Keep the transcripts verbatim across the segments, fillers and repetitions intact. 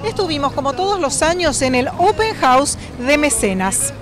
Estuvimos como todos los años en el Open House de Mecenas.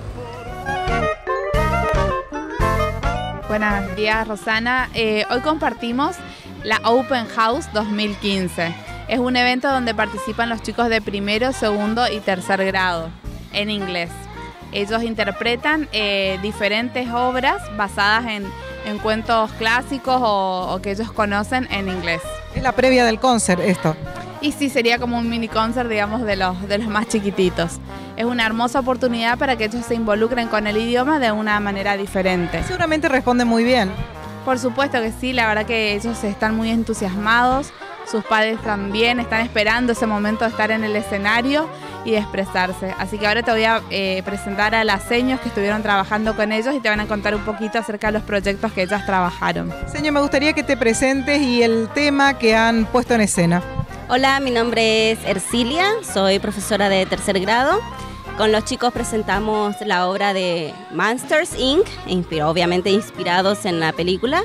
Buenos días, Rosana. Eh, hoy compartimos la Open House dos mil quince. Es un evento donde participan los chicos de primero, segundo y tercer grado en inglés. Ellos interpretan eh, diferentes obras basadas en, en cuentos clásicos o, o que ellos conocen en inglés. Es la previa del concert esto. Y sí, sería como un mini concert, digamos, de los, de los más chiquititos. Es una hermosa oportunidad para que ellos se involucren con el idioma de una manera diferente. Seguramente responden muy bien. Por supuesto que sí, la verdad que ellos están muy entusiasmados, sus padres también están esperando ese momento de estar en el escenario y de expresarse. Así que ahora te voy a eh, presentar a las seños que estuvieron trabajando con ellos y te van a contar un poquito acerca de los proyectos que ellas trabajaron. Señor, me gustaría que te presentes y el tema que han puesto en escena. Hola, mi nombre es Ercilia, soy profesora de tercer grado. Con los chicos presentamos la obra de Monsters incorporated, obviamente inspirados en la película.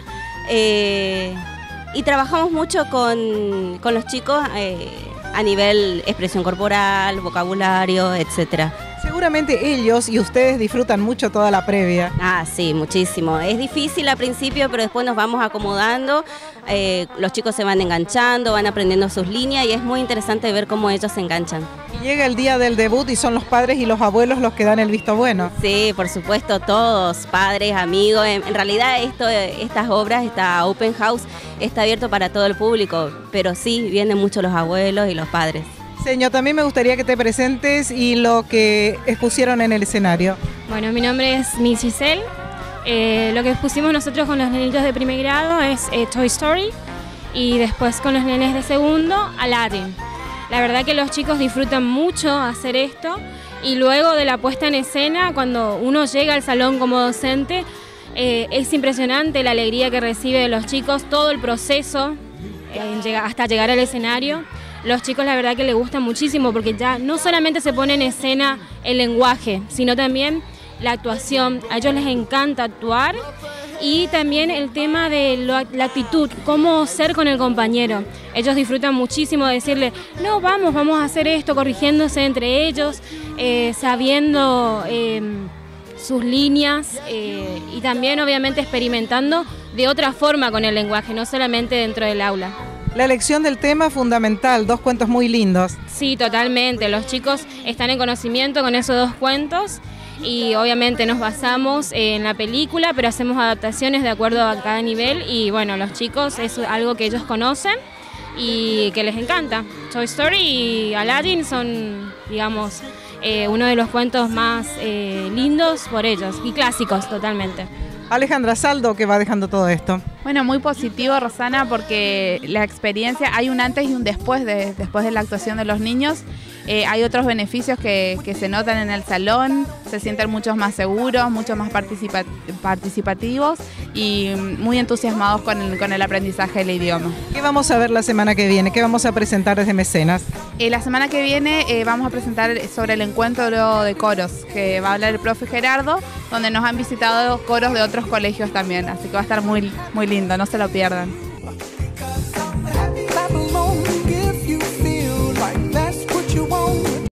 Eh, y trabajamos mucho con, con los chicos eh, a nivel expresión corporal, vocabulario, etcétera. Seguramente ellos y ustedes disfrutan mucho toda la previa. Ah, sí, muchísimo. Es difícil al principio, pero después nos vamos acomodando. Eh, los chicos se van enganchando, van aprendiendo sus líneas y es muy interesante ver cómo ellos se enganchan. Y llega el día del debut y son los padres y los abuelos los que dan el visto bueno. Sí, por supuesto, todos, padres, amigos. En, en realidad esto, estas obras, esta Open House, está abierto para todo el público, pero sí, vienen mucho los abuelos y los padres. Señor, también me gustaría que te presentes y lo que expusieron en el escenario. Bueno, mi nombre es Miss Giselle. Eh, lo que expusimos nosotros con los nenitos de primer grado es eh, Toy Story y después con los nenes de segundo, Aladdin. La verdad que los chicos disfrutan mucho hacer esto y luego de la puesta en escena, cuando uno llega al salón como docente, eh, es impresionante la alegría que recibe de los chicos, todo el proceso eh, hasta llegar al escenario. Los chicos la verdad que les gusta muchísimo porque ya no solamente se pone en escena el lenguaje, sino también la actuación. A ellos les encanta actuar y también el tema de lo, la actitud, cómo ser con el compañero. Ellos disfrutan muchísimo de decirle, no, vamos, vamos a hacer esto, corrigiéndose entre ellos, eh, sabiendo eh, sus líneas eh, y también obviamente experimentando de otra forma con el lenguaje, no solamente dentro del aula. La elección del tema es fundamental, dos cuentos muy lindos. Sí, totalmente. Los chicos están en conocimiento con esos dos cuentos y obviamente nos basamos en la película, pero hacemos adaptaciones de acuerdo a cada nivel y bueno, los chicos es algo que ellos conocen y que les encanta. Toy Story y Aladdin son, digamos, eh, uno de los cuentos más eh, lindos por ellos y clásicos totalmente. Alejandra Saldo, que va dejando todo esto. Bueno, muy positivo, Rosana, porque la experiencia, hay un antes y un después de, después de la actuación de los niños. Eh, hay otros beneficios que, que se notan en el salón, se sienten muchos más seguros, mucho más participa participativos y muy entusiasmados con el, con el aprendizaje del idioma. ¿Qué vamos a ver la semana que viene? ¿Qué vamos a presentar desde Mecenas? Eh, la semana que viene eh, vamos a presentar sobre el encuentro de coros, que va a hablar el profe Gerardo, donde nos han visitado coros de otros colegios también, así que va a estar muy, muy lindo, no se lo pierdan.